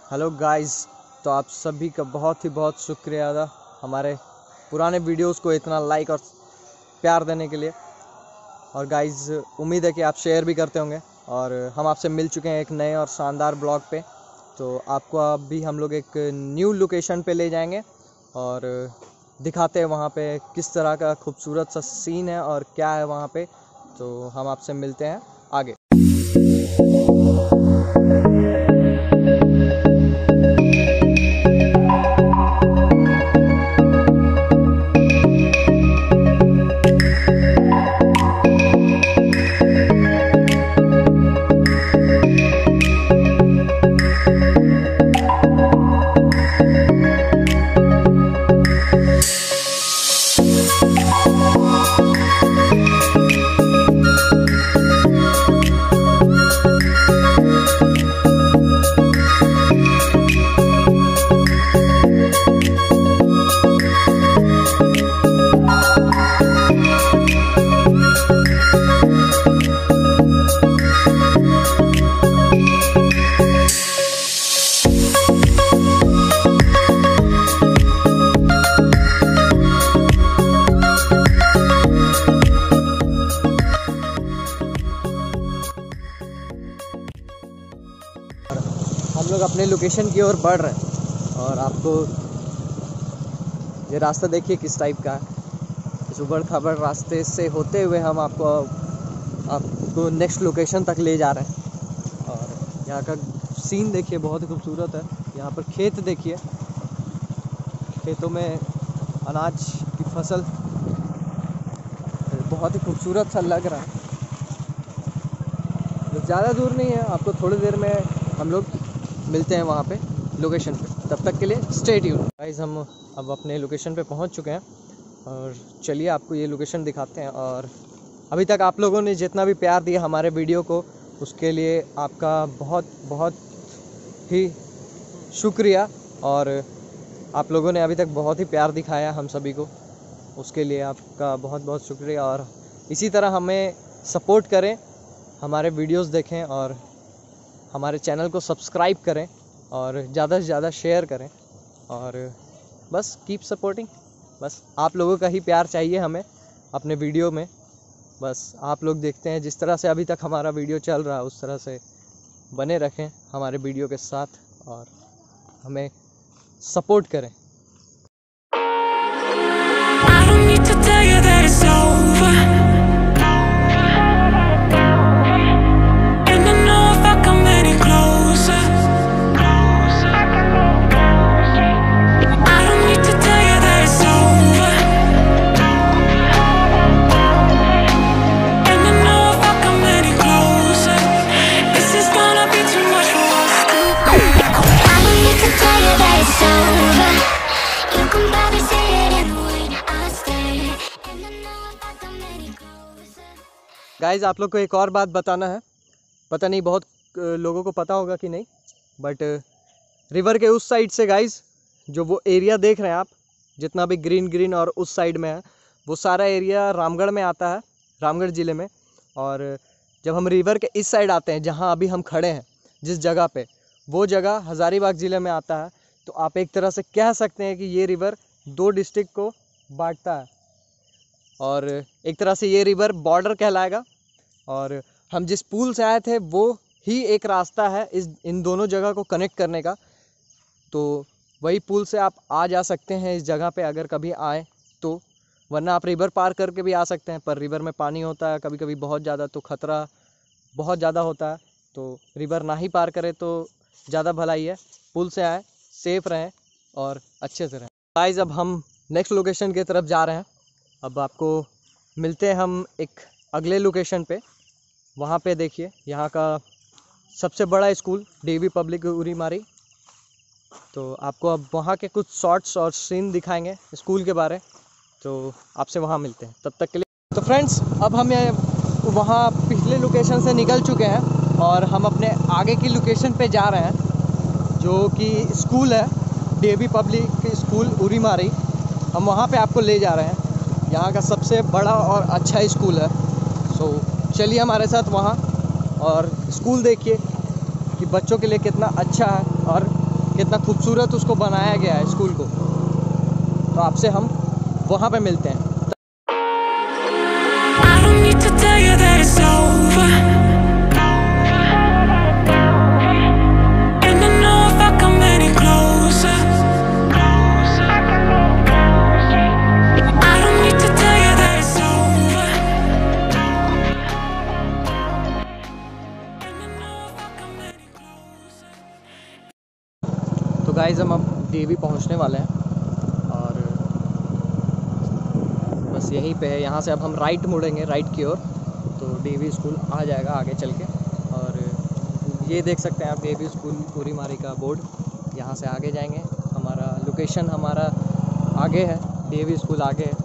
Hello guys, तो आप सभी का बहुत शुक्रिया अदा हमारे पुराने वीडियोस को इतना लाइक और प्यार देने के लिए। और गाइस, उम्मीद है कि आप शेयर भी करते होंगे। और हम आपसे मिल चुके हैं एक नए और शानदार ब्लॉग पे। तो आपको अभी हम लोग एक न्यू लोकेशन पे ले जाएंगे और दिखाते हैं वहाँ पे किस तरह का खूबसूरत सा सीन है और क्या है वहाँ पे। तो हम आपसे मिलते हैं आगे। हम लोग अपने लोकेशन की ओर बढ़ रहे हैं और आपको ये रास्ता देखिए किस टाइप का है। इस उबड़ खाबड़ रास्ते से होते हुए हम आपको नेक्स्ट लोकेशन तक ले जा रहे हैं। और यहाँ का सीन देखिए, बहुत ही खूबसूरत है। यहाँ पर खेत देखिए, खेतों में अनाज की फसल बहुत ही खूबसूरत सा लग रहा है। ज़्यादा दूर नहीं है, आपको थोड़ी देर में हम लोग मिलते हैं वहाँ पे लोकेशन पे। तब तक के लिए स्टे ट्यून। गाइस, हम अब अपने लोकेशन पे पहुँच चुके हैं और चलिए आपको ये लोकेशन दिखाते हैं। और अभी तक आप लोगों ने जितना भी प्यार दिया हमारे वीडियो को, उसके लिए आपका बहुत ही शुक्रिया। और आप लोगों ने अभी तक बहुत ही प्यार दिखाया हम सभी को, उसके लिए आपका बहुत शुक्रिया। और इसी तरह हमें सपोर्ट करें, हमारे वीडियोस देखें और हमारे चैनल को सब्सक्राइब करें और ज़्यादा से ज़्यादा शेयर करें। और बस कीप सपोर्टिंग। बस आप लोगों का ही प्यार चाहिए हमें अपने वीडियो में। बस आप लोग देखते हैं जिस तरह से अभी तक हमारा वीडियो चल रहा है, उस तरह से बने रखें हमारे वीडियो के साथ और हमें सपोर्ट करें। गाइज़, आप लोग को एक और बात बताना है। पता नहीं बहुत लोगों को पता होगा कि नहीं, बट रिवर के उस साइड से गाइज़, जो वो एरिया देख रहे हैं आप, जितना भी ग्रीन और उस साइड में है, वो सारा एरिया रामगढ़ में आता है, रामगढ़ ज़िले में। और जब हम रिवर के इस साइड आते हैं, जहाँ अभी हम खड़े हैं जिस जगह पे, वो जगह हज़ारीबाग ज़िले में आता है। तो आप एक तरह से कह सकते हैं कि ये रिवर 2 डिस्ट्रिक्ट को बांटता है और एक तरह से ये रिवर बॉर्डर कहलाएगा। और हम जिस पुल से आए थे वो ही एक रास्ता है इन दोनों जगह को कनेक्ट करने का। तो वही पुल से आप आ जा सकते हैं इस जगह पे अगर कभी आए तो, वरना आप रिवर पार करके भी आ सकते हैं। पर रिवर में पानी होता है कभी कभी बहुत ज़्यादा, तो ख़तरा बहुत ज़्यादा होता है। तो रिवर ना ही पार करें तो ज़्यादा भलाई है। पुल से आए, सेफ रहें और अच्छे से रहें। गाइस, अब हम नेक्स्ट लोकेशन की तरफ जा रहे हैं। अब आपको मिलते हैं हम एक अगले लोकेशन पे। वहाँ पे देखिए, यहाँ का सबसे बड़ा स्कूल डीवी पब्लिक उरीमारी। तो आपको अब वहाँ के कुछ शॉर्ट्स और सीन दिखाएंगे स्कूल के बारे। तो आपसे वहाँ मिलते हैं, तब तक के लिए। तो फ्रेंड्स, अब हम वहाँ पिछले लोकेशन से निकल चुके हैं और हम अपने आगे की लोकेशन पे जा रहे हैं, जो कि स्कूल है डीवी पब्लिक स्कूल उरीमारी। हम वहाँ पे आपको ले जा रहे हैं। यहाँ का सबसे बड़ा और अच्छा स्कूल है। सो चलिए हमारे साथ वहाँ और स्कूल देखिए कि बच्चों के लिए कितना अच्छा है और कितना खूबसूरत उसको बनाया गया है स्कूल को। तो आपसे हम वहाँ पे मिलते हैं। तो गाइस हम अब डीवी पहुंचने वाले हैं और बस यहीं पे है। यहाँ से अब हम राइट मुड़ेंगे, राइट की ओर, तो डीवी स्कूल आ जाएगा आगे चल के। और ये देख सकते हैं आप डीवी स्कूल उरीमारी का बोर्ड। यहाँ से आगे जाएंगे, हमारा लोकेशन हमारा आगे है, डीवी स्कूल आगे है।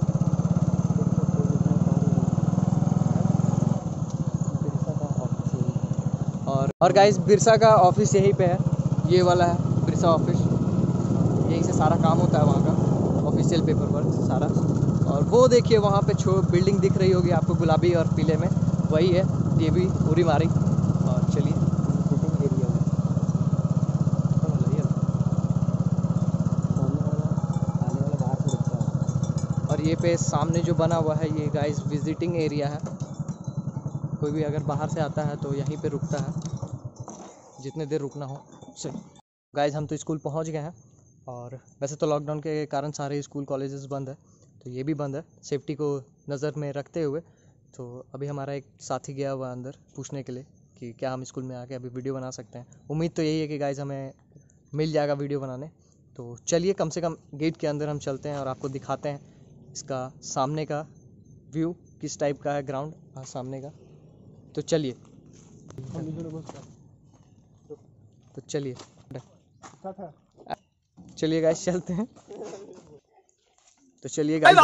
और गाइस बिरसा का ऑफिस यहीं पे है, ये वाला है बिरसा ऑफिस। यहीं से सारा काम होता है वहाँ का, ऑफिशियल पेपर वर्क सारा। और वो देखिए वहाँ पे बिल्डिंग दिख रही होगी आपको गुलाबी और पीले में, वही है डीवी उरीमारी। और चलिए एरिया और ये पे सामने जो बना हुआ है ये गाइस विजिटिंग एरिया है। कोई भी अगर बाहर से आता है तो यहीं पे रुकता है, जितने देर रुकना हो। चलिए गाइस हम तो स्कूल पहुंच गए हैं। और वैसे तो लॉकडाउन के कारण सारे स्कूल कॉलेजेस बंद है, तो ये भी बंद है सेफ्टी को नज़र में रखते हुए। तो अभी हमारा एक साथी गया हुआ अंदर पूछने के लिए कि क्या हम स्कूल में आके अभी वीडियो बना सकते हैं। उम्मीद तो यही है कि गाइस हमें मिल जाएगा वीडियो बनाने। तो चलिए कम से कम गेट के अंदर हम चलते हैं और आपको दिखाते हैं इसका सामने का व्यू किस टाइप का है, ग्राउंड सामने का। तो चलिए चलिए गाइस चलते हैं। तो चलिए गाइस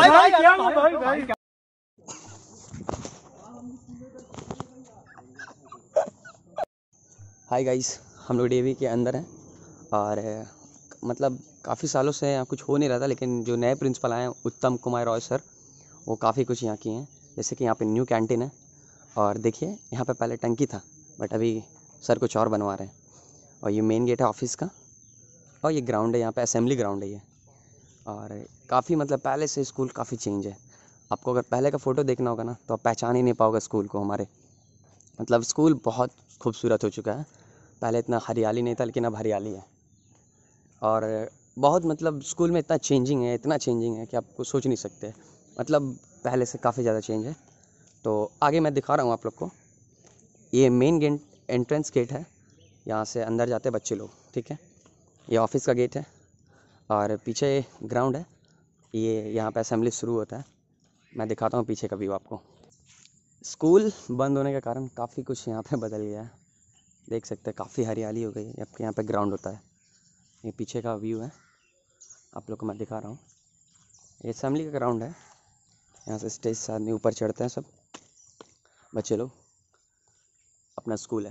हाय गाइस, हम लोग डीवी के अंदर हैं और मतलब काफ़ी सालों से यहाँ कुछ हो नहीं रहा था, लेकिन जो नए प्रिंसिपल आए हैं उत्तम कुमार रॉय सर, वो काफ़ी कुछ यहाँ किए हैं। जैसे कि यहाँ पे न्यू कैंटीन है और देखिए यहाँ पे पहले टंकी था बट अभी सर कुछ और बनवा रहे हैं। और ये मेन गेट है ऑफिस का और ये ग्राउंड है, यहाँ पे असेंबली ग्राउंड है ये। और काफ़ी मतलब पहले से स्कूल काफ़ी चेंज है। आपको अगर पहले का फ़ोटो देखना होगा ना तो आप पहचान ही नहीं पाओगे स्कूल को हमारे। मतलब स्कूल बहुत खूबसूरत हो चुका है। पहले इतना हरियाली नहीं था लेकिन अब हरियाली है। और बहुत मतलब स्कूल में इतना चेंजिंग है, इतना चेंजिंग है कि आपको सोच नहीं सकते। मतलब पहले से काफ़ी ज़्यादा चेंज है। तो आगे मैं दिखा रहा हूँ आप लोग को। ये मेन गेट एंट्रेंस गेट है, यहाँ से अंदर जाते हैं बच्चे लोग, ठीक है। ये ऑफिस का गेट है और पीछे ग्राउंड है। ये यहाँ पे असेंबली शुरू होता है। मैं दिखाता हूँ पीछे का व्यू आपको। स्कूल बंद होने के कारण काफ़ी कुछ यहाँ पे बदल गया है, देख सकते हैं काफ़ी हरियाली हो गई है। आपके यहाँ पे ग्राउंड होता है। ये पीछे का व्यू है, आप लोग को मैं दिखा रहा हूँ। ये असेंबली का ग्राउंड है, यहाँ से स्टेज से आदमी ऊपर चढ़ते हैं, सब बच्चे लोग। अपना स्कूल है।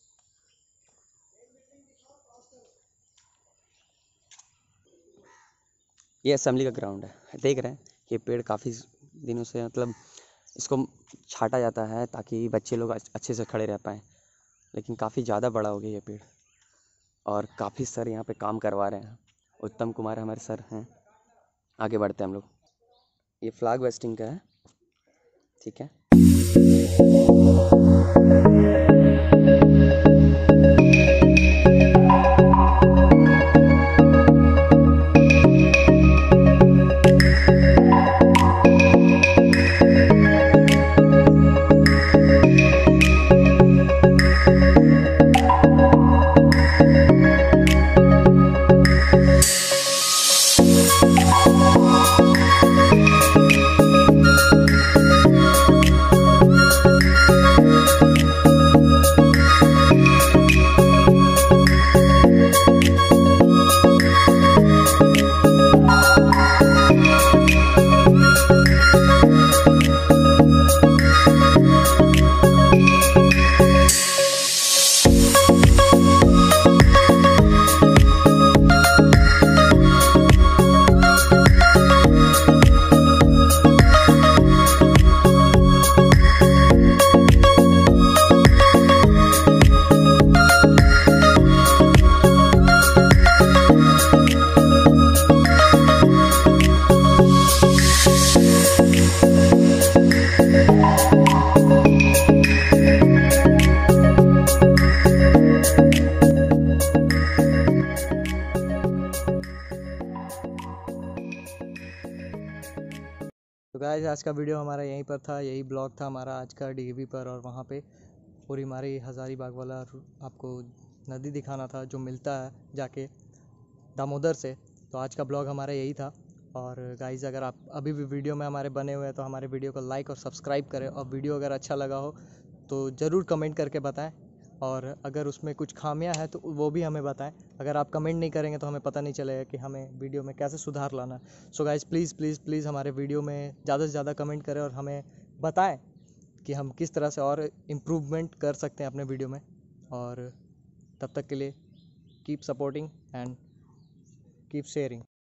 ये असेंबली का ग्राउंड है। देख रहे हैं ये पेड़ काफ़ी दिनों से मतलब इसको छाटा जाता है ताकि बच्चे लोग अच्छे से खड़े रह पाएँ, लेकिन काफ़ी ज़्यादा बड़ा हो गया ये पेड़। और काफ़ी सर यहाँ पे काम करवा रहे हैं। उत्तम कुमार हमारे सर हैं। आगे बढ़ते हैं हम लोग। ये फ्लैग वेस्टिंग का है, ठीक है। गाइस आज का वीडियो हमारा यहीं पर था, यही ब्लॉग था हमारा आज का डीवी पर। और वहाँ पे पूरी हमारी हज़ारीबाग वाला आपको नदी दिखाना था जो मिलता है जाके दामोदर से। तो आज का ब्लॉग हमारा यही था। और गाइस अगर आप अभी भी वीडियो में हमारे बने हुए हैं तो हमारे वीडियो को लाइक और सब्सक्राइब करें, और वीडियो अगर अच्छा लगा हो तो ज़रूर कमेंट करके बताएं, और अगर उसमें कुछ खामियां हैं तो वो भी हमें बताएं। अगर आप कमेंट नहीं करेंगे तो हमें पता नहीं चलेगा कि हमें वीडियो में कैसे सुधार लाना है। So guys please please please हमारे वीडियो में ज़्यादा से ज़्यादा कमेंट करें और हमें बताएं कि हम किस तरह से और इम्प्रूवमेंट कर सकते हैं अपने वीडियो में। और तब तक के लिए keep supporting and keep sharing.